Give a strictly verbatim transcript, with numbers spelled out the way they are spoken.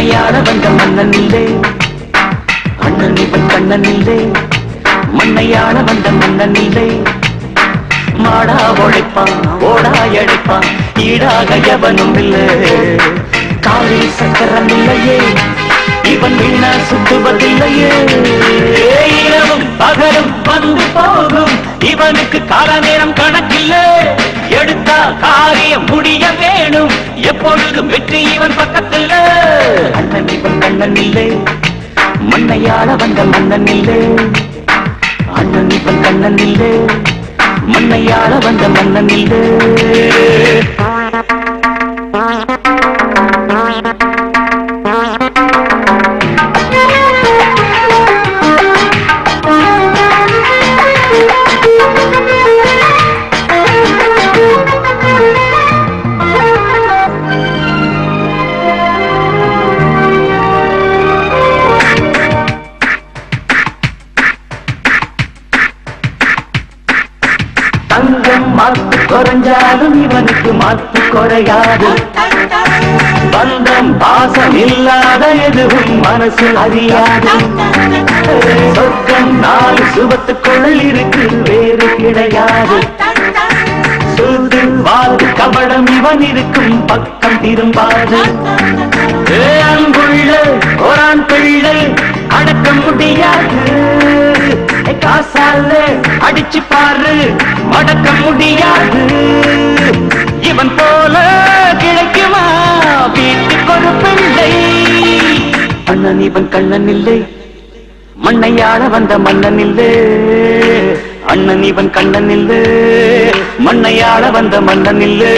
மண்ணையாட வந்த மன்னன் இல்லை, அண்ணன் இவன் கண்ணன் இல்லை. மண்ணையாட வந்த மன்னன் இல்லை, மாடா உழைப்பான் ஓடா எழைப்பான், ஈடாக எவனும் இல்லை. காலில் சக்கரம் இல்லையே, இவன் வீணா சுத்துவதில்லையே. இரவும் பகலும் வந்து போகும், இவனுக்கு கால நேரம் கணக்கில்லை. எடுத்தா காரியம் முடிய வேணும், எப்பொழுதும் வெற்றி இவன் பக்கத்தில். அண்ணன் இவன் கண்ணன் இல்லை, மண்ணையாள வந்த மன்னன் இல்லை. அண்ணன் இவன் கண்ணன் இல்லை, மண்ணையாள வந்த மன்னன் இல்லை. மாத்து குறைஞ்சாலும் இவனுக்கு மாத்து குறையாது. பந்தம் பாசம் இல்லாத எதுவும் மனசு அறியாது. சொர்க்கம் நாலு சுபத்துக்குள் இருக்கு, வேறு கிடையாது. சூது வாழ்வு கபடம் இவன் இருக்கும் பக்கம் திரும்பாது. அன்புள்ள ஒரான் பிள்ளை அடக்க முடியாது. காசால அடிச்சு பாரு மடக்க முடியாது. இவன் போல கிடைக்குமா வீட்டுக்கு ஒரு பிள்ளை. அண்ணன் இவன் கண்ணன் இல்லை, மண்ணையாள வந்த மன்னன் இல்லை. அண்ணன் இவன் கண்ணன் இல்லை, மண்ணையாள வந்த மன்னன் இல்லை.